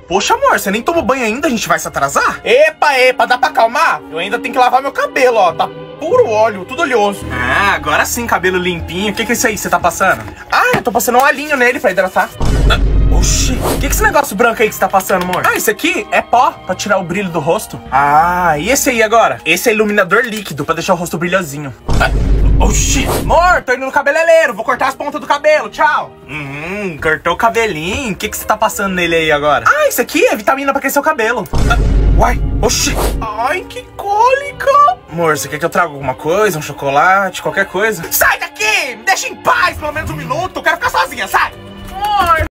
Poxa, amor, você nem tomou banho ainda? A gente vai se atrasar? Epa, dá pra acalmar? Eu ainda tenho que lavar meu cabelo, ó. Tá puro óleo, tudo oleoso. Ah, agora sim, cabelo limpinho. O que é isso aí que você tá passando? Ah, eu tô passando um olhinho nele pra hidratar. Oxi, o que é esse negócio branco aí que você tá passando, amor? Ah, esse aqui é pó pra tirar o brilho do rosto. Ah, e esse aí agora? Esse é iluminador líquido pra deixar o rosto brilhosinho. Oxi, amor, tô indo no cabeleireiro, vou cortar as pontas do cabelo, tchau. Cortou o cabelinho, o que você tá passando nele aí agora? Ah, isso aqui é vitamina pra crescer o cabelo. Uai, oxi. Ai, que cólica. Amor, você quer que eu traga alguma coisa, um chocolate, qualquer coisa? Sai daqui, me deixa em paz pelo menos um minuto, eu quero ficar sozinha, sai. Amor.